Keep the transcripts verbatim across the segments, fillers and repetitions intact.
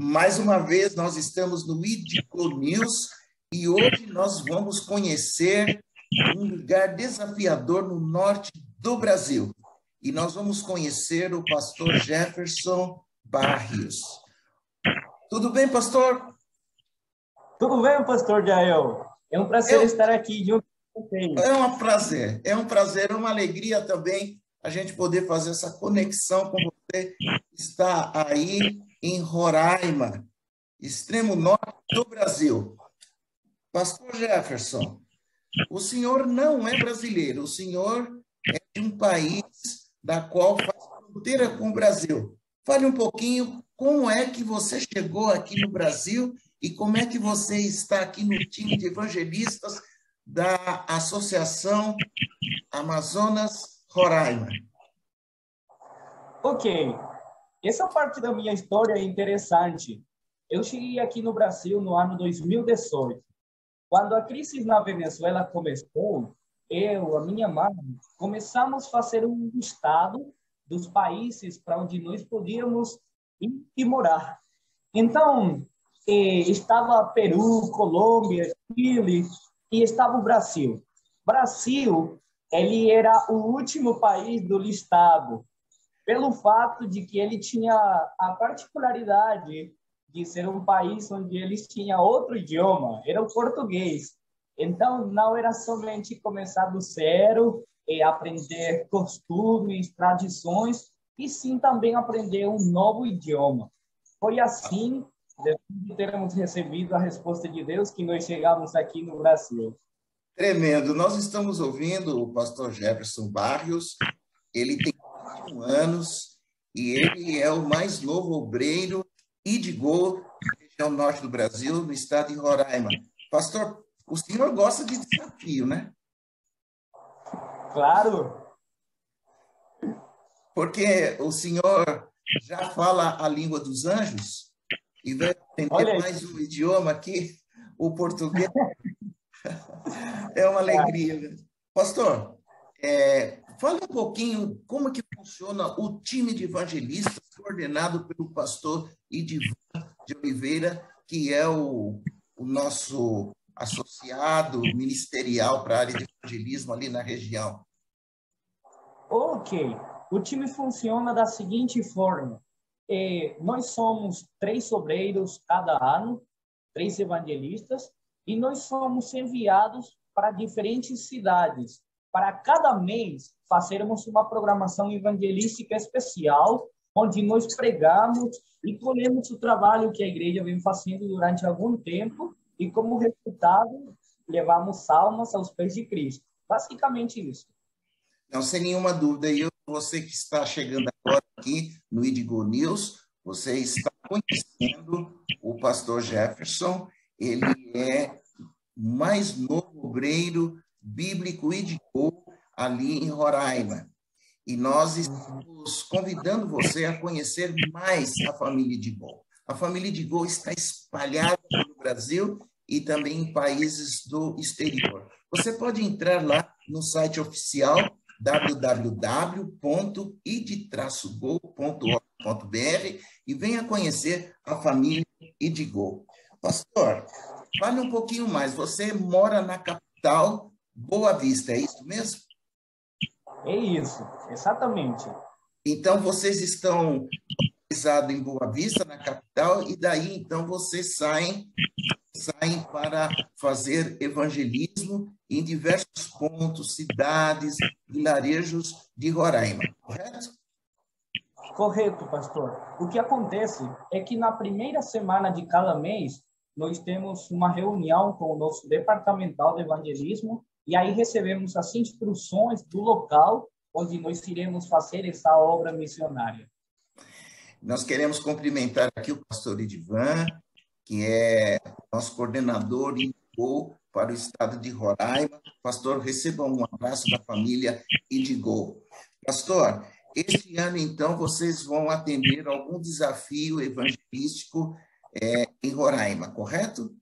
Mais uma vez, nós estamos no Idigo News e hoje nós vamos conhecer um lugar desafiador no norte do Brasil. E nós vamos conhecer o pastor Jefferson Barrios. Tudo bem, pastor? Tudo bem, pastor Jael? É um prazer Eu... estar aqui junto com vocês. É um prazer, é um prazer, é uma alegria também a gente poder fazer essa conexão com você. Está aí em Roraima, extremo norte do Brasil. Pastor Jefferson, o senhor não é brasileiro, o senhor é de um país da qual faz fronteira com o Brasil. Fale um pouquinho como é que você chegou aqui no Brasil e como é que você está aqui no time de evangelistas da Associação Amazonas Roraima. Ok, essa parte da minha história é interessante. Eu cheguei aqui no Brasil no ano dois mil e dezoito. Quando a crise na Venezuela começou, eu, a minha mãe, começamos a fazer um listado dos países para onde nós podíamos ir e morar. Então, eh, estava Peru, Colômbia, Chile e estava o Brasil. Brasil, ele era o último país do listado, pelo fato de que ele tinha a particularidade de ser um país onde eles tinham outro idioma, era o português. Então, não era somente começar do zero e aprender costumes, tradições, e sim também aprender um novo idioma. Foi assim, depois de termos recebido a resposta de Deus, que nós chegamos aqui no Brasil. Tremendo. Nós estamos ouvindo o pastor Jefferson Barrios, ele tem vinte e um anos e ele é o mais novo obreiro Idigo, na região norte do Brasil, no estado de Roraima. Pastor, o senhor gosta de desafio, né? Claro. Porque o senhor já fala a língua dos anjos e vai aprender mais um idioma aqui, o português. É uma alegria. Né? Pastor, é, fala um pouquinho como que funciona o time de evangelistas coordenado pelo pastor Idivan de Oliveira, que é o, o nosso associado ministerial para a área de evangelismo ali na região. Ok. O time funciona da seguinte forma. É, nós somos três obreiros cada ano, três evangelistas, e nós somos enviados para diferentes cidades. Para cada mês, fazermos uma programação evangelística especial, onde nós pregamos e colhemos o trabalho que a igreja vem fazendo durante algum tempo, e como resultado, levamos almas aos pés de Cristo. Basicamente isso. Não, sem nenhuma dúvida. E você que está chegando agora aqui no Idigo News, você está conhecendo o pastor Jefferson. Ele é o mais novo obreiro bíblico Idigo ali em Roraima. E nós estamos convidando você a conhecer mais a família Idigo. A família Idigo está espalhada pelo Brasil e também em países do exterior. Você pode entrar lá no site oficial w w w ponto id traço go ponto org ponto b r e venha conhecer a família Idigo. Pastor, fale um pouquinho mais. Você mora na capital Boa Vista, é isso mesmo? É isso, exatamente. Então, vocês estão localizados em Boa Vista, na capital, e daí, então, vocês saem, saem para fazer evangelismo em diversos pontos, cidades, vilarejos de Roraima, correto? Correto, pastor. O que acontece é que na primeira semana de cada mês, nós temos uma reunião com o nosso departamental de evangelismo e aí recebemos as instruções do local onde nós iremos fazer essa obra missionária. Nós queremos cumprimentar aqui o pastor Idivan, que é nosso coordenador e para o estado de Roraima. Pastor, receba um abraço da família Idigo. Pastor, este ano, então, vocês vão atender algum desafio evangelístico é, em Roraima, correto?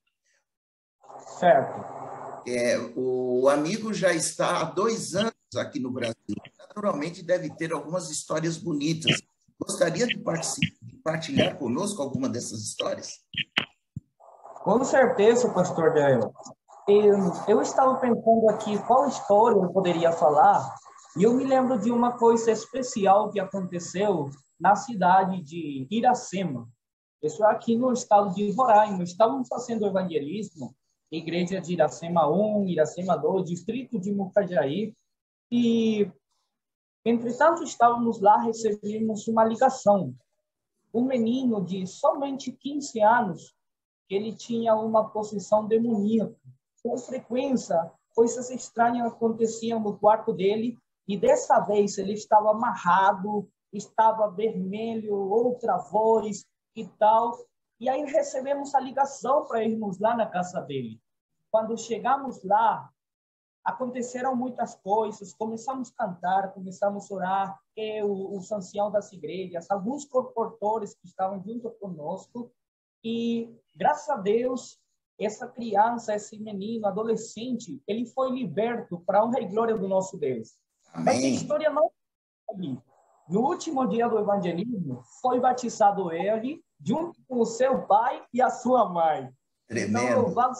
Certo. É, o amigo já está há dois anos aqui no Brasil. Naturalmente, deve ter algumas histórias bonitas Gostaria de, de partilhar conosco alguma dessas histórias? Com certeza, pastor Jael. Eu, eu estava pensando aqui qual história eu poderia falar, e eu me lembro de uma coisa especial que aconteceu na cidade de Iracema. Isso é aqui no estado de Roraima. Estávamos fazendo evangelismo, igreja de Iracema um, Iracema dois, distrito de Mucajaí, e, entretanto, estávamos lá, recebemos uma ligação. Um menino de somente quinze anos, ele tinha uma possessão demoníaca. Com frequência, coisas estranhas aconteciam no quarto dele, e dessa vez ele estava amarrado, estava vermelho, outra voz e tal. E aí recebemos a ligação para irmos lá na casa dele. Quando chegamos lá, aconteceram muitas coisas, começamos a cantar, começamos a orar, eu, os anciãos das igrejas, alguns comportores que estavam junto conosco, e graças a Deus, essa criança, esse menino, adolescente, ele foi liberto para a honra e glória do nosso Deus. Amém. Mas a história não é ali. No último dia do evangelismo, foi batizado ele, junto com o seu pai e a sua mãe. Tremendo. Então, louvado...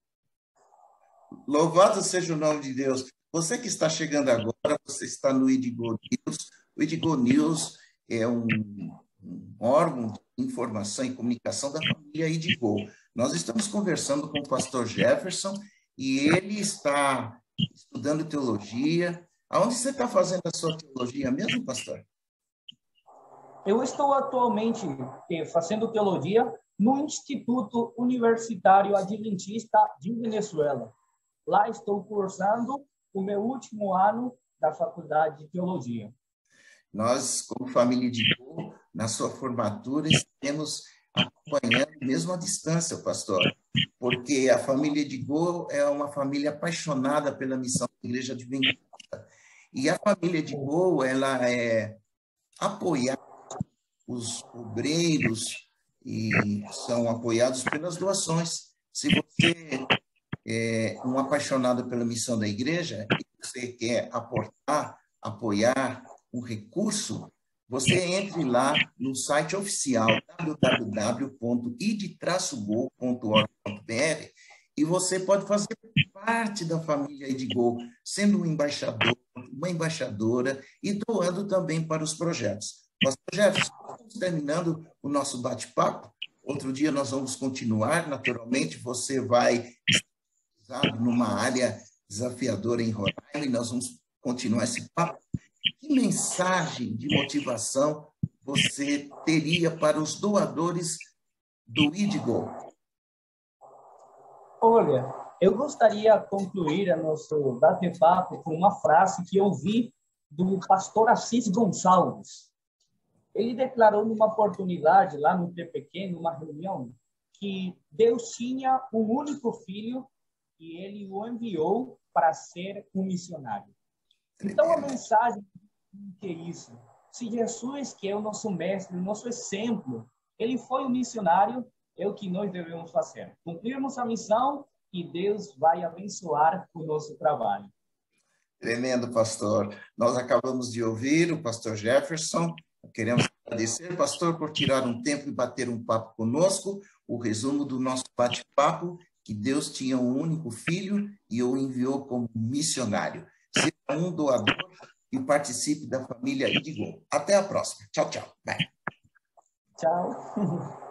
louvado seja o nome de Deus. Você que está chegando agora, você está no Idigo News. O Idigo News é um, um órgão de informação e comunicação da família Idigo. Nós estamos conversando com o pastor Jefferson e ele está estudando teologia. Aonde você está fazendo a sua teologia mesmo, pastor? Eu estou atualmente fazendo teologia no Instituto Universitário Adventista de Venezuela. Lá estou cursando o meu último ano da Faculdade de Teologia. Nós, como família Idigo, na sua formatura, estaremos acompanhando mesmo à distância, pastor, porque a família Idigo é uma família apaixonada pela missão da Igreja Adventista. E a família Idigo, ela é apoiada, os obreiros, e são apoiados pelas doações. Se você é um apaixonado pela missão da igreja e você quer aportar, apoiar um recurso, você entre lá no site oficial w w w ponto i d traço go ponto org ponto b r e você pode fazer parte da família Idigo, sendo um embaixador, uma embaixadora e doando também para os projetos. Pastor Jefferson, estamos terminando o nosso bate-papo. Outro dia nós vamos continuar, naturalmente, você vai estar numa área desafiadora em Roraima e nós vamos continuar esse papo. Que mensagem de motivação você teria para os doadores do Idigo? Olha, eu gostaria de concluir o nosso bate-papo com uma frase que eu vi do pastor Assis Gonçalves. Ele declarou numa oportunidade, lá no T Pequeno, numa reunião, que Deus tinha um único filho e ele o enviou para ser um missionário. Então, a mensagem que é isso. Se Jesus, que é o nosso mestre, o nosso exemplo, ele foi um missionário, é o que nós devemos fazer. Cumprirmos a missão e Deus vai abençoar o nosso trabalho. Tremendo, pastor. Nós acabamos de ouvir o pastor Jefferson. Queremos agradecer, pastor, por tirar um tempo e bater um papo conosco. O resumo do nosso bate-papo, que Deus tinha um único filho e o enviou como missionário. Seja um doador e participe da família Idigo. Até a próxima. Tchau, tchau. Bye. Tchau.